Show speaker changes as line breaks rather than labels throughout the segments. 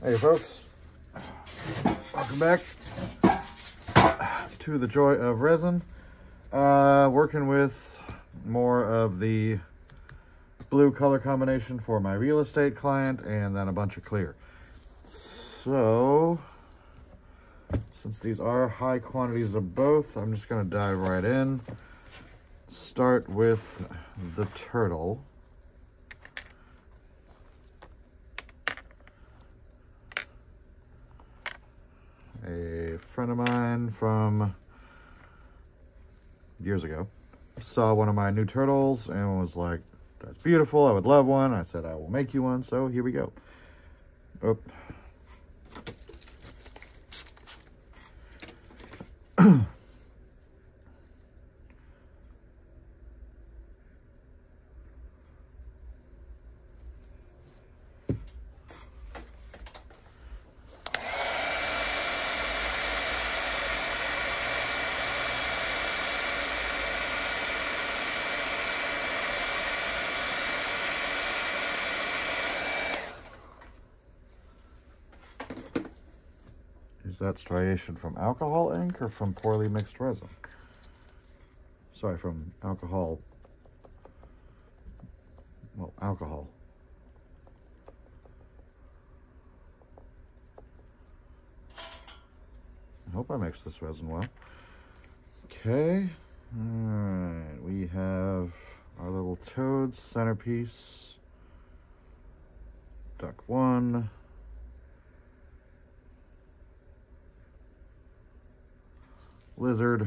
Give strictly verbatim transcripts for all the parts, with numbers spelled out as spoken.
Hey folks, welcome back to the Joy of Resin. Uh, working with more of the blue color combination for my real estate client and then a bunch of clear. So, since these are high quantities of both, I'm just going to dive right in. Start with the turtle. A friend of mine from years ago saw one of my new turtles and was like, that's beautiful, I would love one. I said, I will make you one, so here we go. Oh. Is that striation from alcohol ink or from poorly mixed resin? Sorry, from alcohol. Well, alcohol. I hope I mixed this resin well. Okay. Alright, we have our little toad centerpiece. Duck one. Lizard.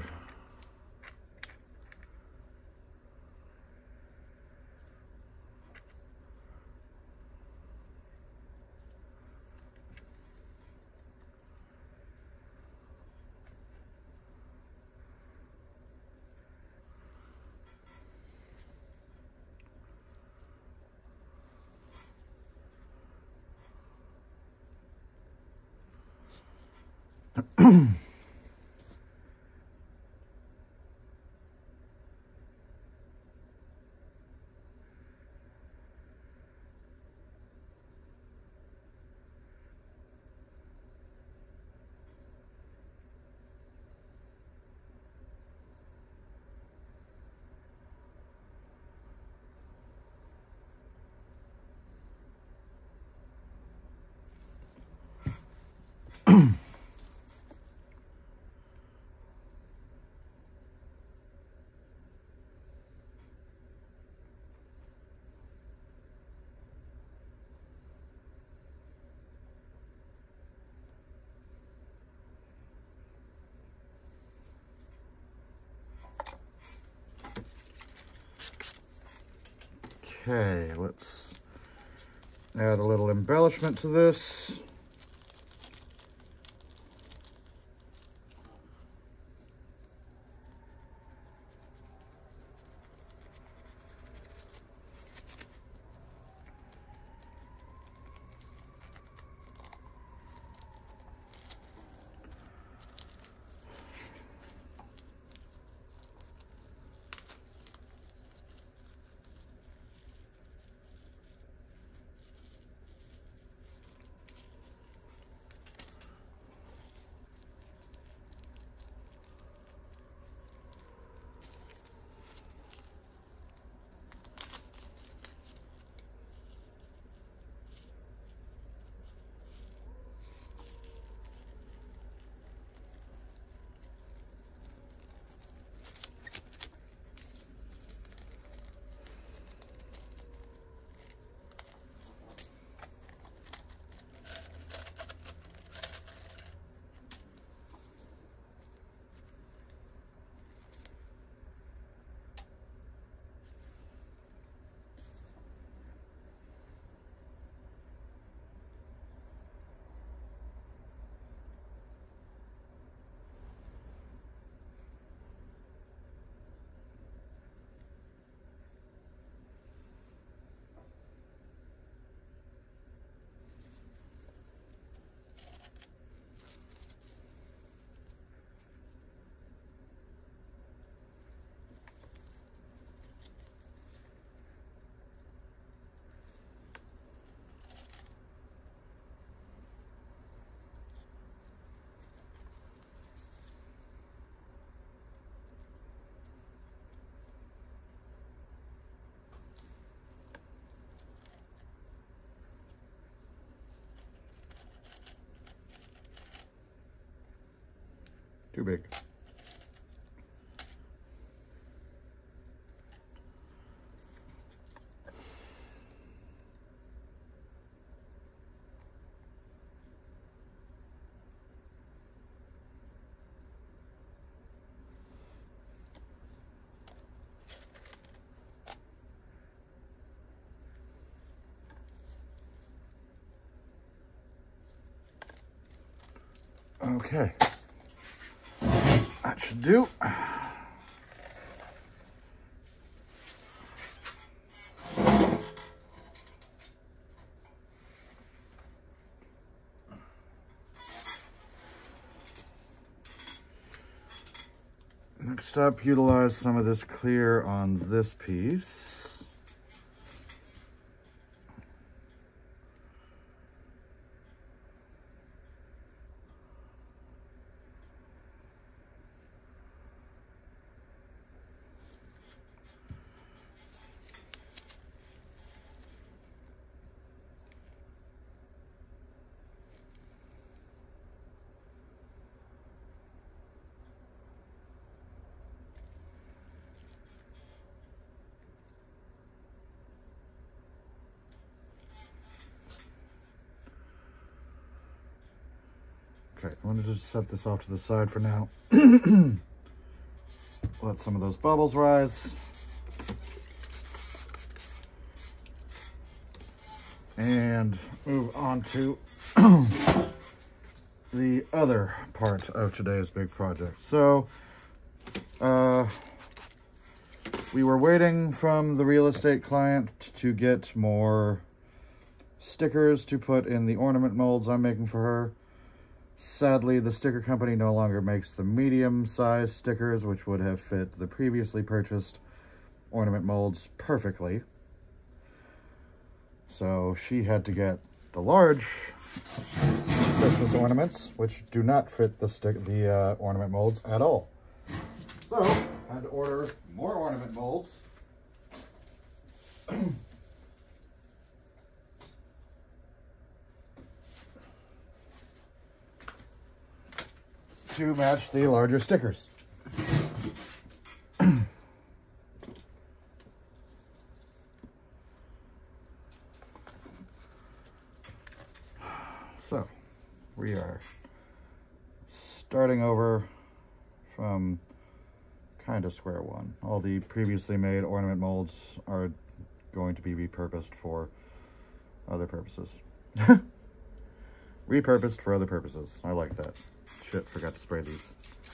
Okay, let's add a little embellishment to this. Too big. Okay, that should do. Next up, utilize some of this clear on this piece. Okay, I'm going to just set this off to the side for now. Let some of those bubbles rise. And move on to the other part of today's big project. So, uh, we were waiting from the real estate client to get more stickers to put in the ornament molds I'm making for her. Sadly, the sticker company no longer makes the medium-sized stickers, which would have fit the previously purchased ornament molds perfectly. So she had to get the large Christmas ornaments, which do not fit the stick the uh, ornament molds at all. So I had to order more ornament molds. to match the larger stickers. So, we are starting over from kind of square one. All the previously made ornament molds are going to be repurposed for other purposes. Repurposed for other purposes. I like that. Shit, forgot to spray these.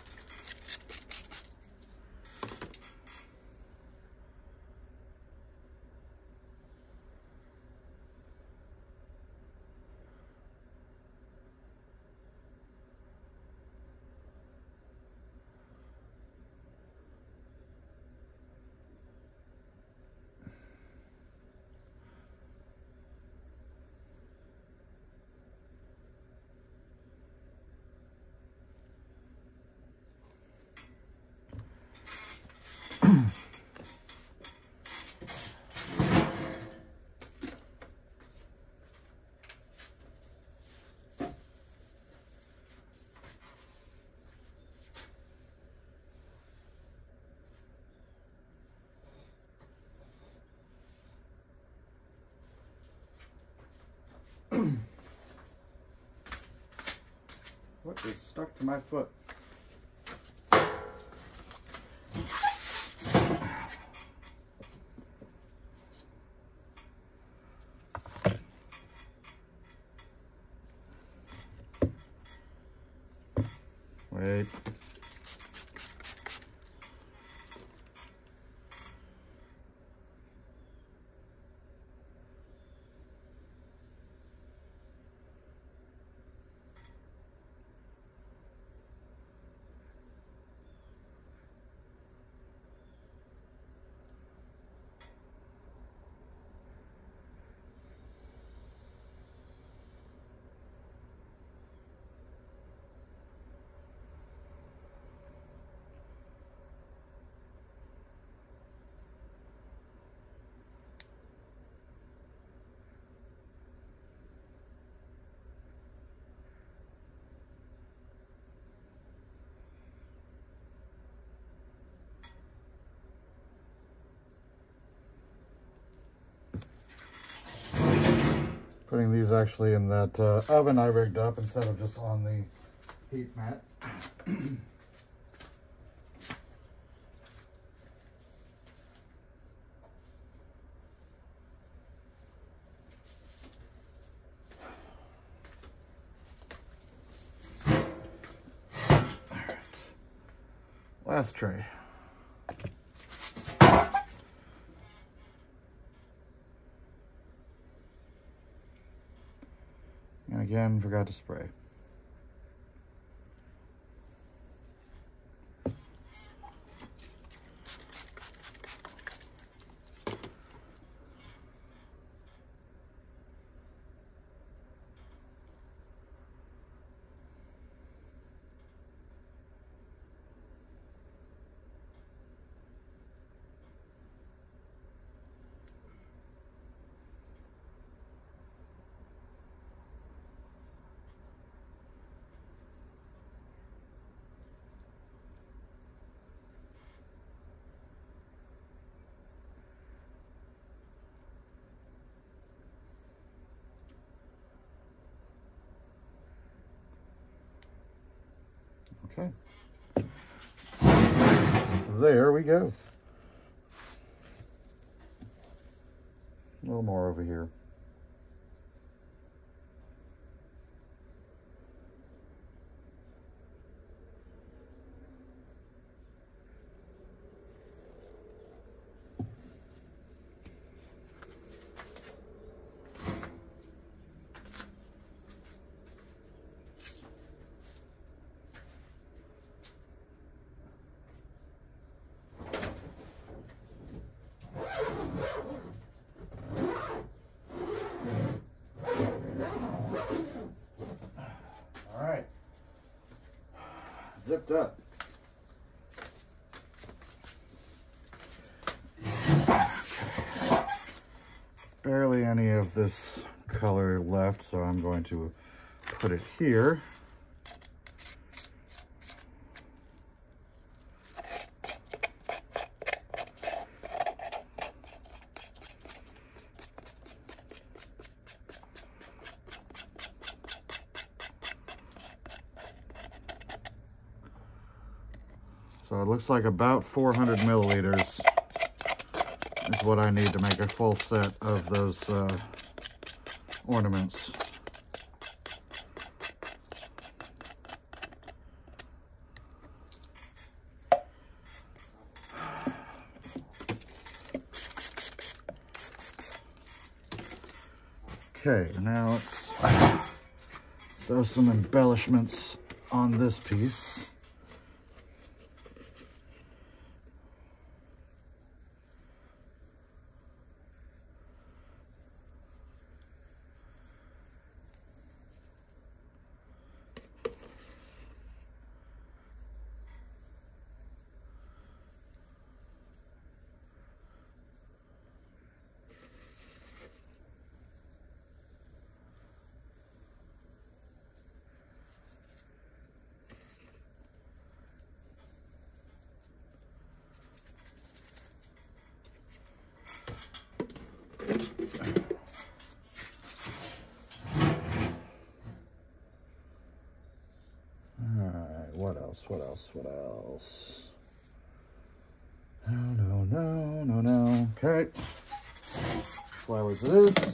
What is stuck to my foot? Wait. Putting these actually in that uh, oven I rigged up instead of just on the heat mat. Last tray. And again, forgot to spray. Okay. There we go. A little more over here. Zipped up. Barely any of this color left, so I'm going to put it here. So it looks like about four hundred milliliters is what I need to make a full set of those uh, ornaments. Okay, now let's throw some embellishments on this piece. What else? What else? What else? No, no, no, no, no. Okay. Flowers it is.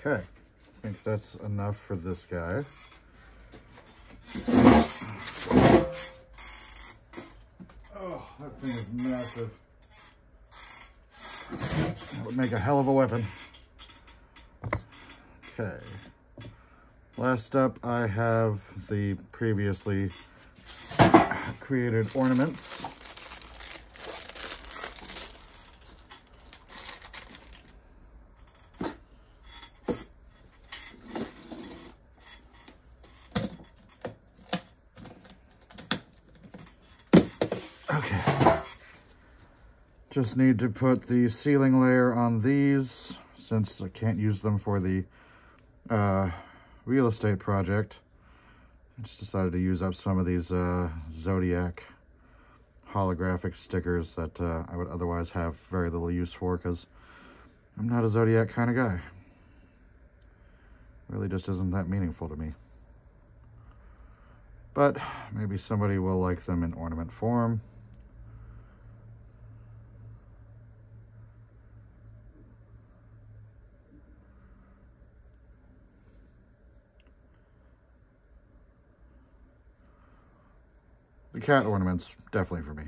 Okay, I think that's enough for this guy. Oh, that thing is massive. That would make a hell of a weapon. Okay. Last up, I have the previously created ornaments. Okay. Just need to put the sealing layer on these since I can't use them for the uh, real estate project. I just decided to use up some of these uh, Zodiac holographic stickers that uh, I would otherwise have very little use for because I'm not a Zodiac kind of guy. Really just isn't that meaningful to me. But maybe somebody will like them in ornament form. The cat ornaments, definitely for me.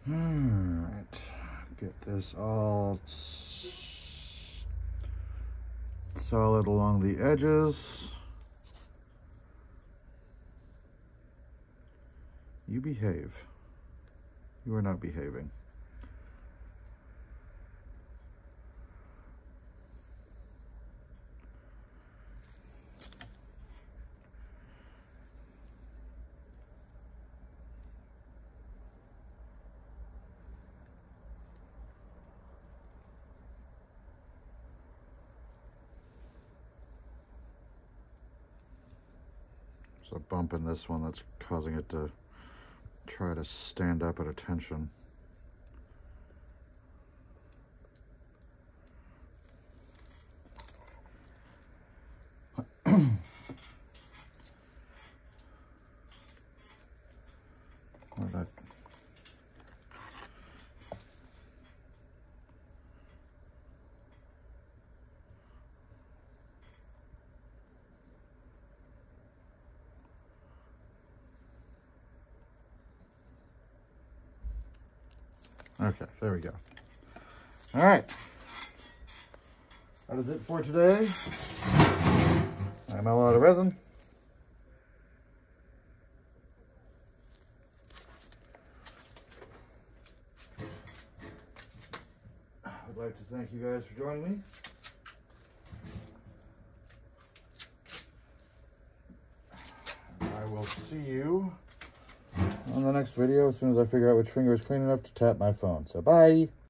Alright, get this all solid along the edges. You behave. You are not behaving. There's a bump in this one that's causing it to try to stand up at attention. Where'd that... Okay, there we go. All right. That is it for today. I'm all out of resin. I'd like to thank you guys for joining me. I will see you on the next video as soon as I figure out which finger is clean enough to tap my phone. So bye.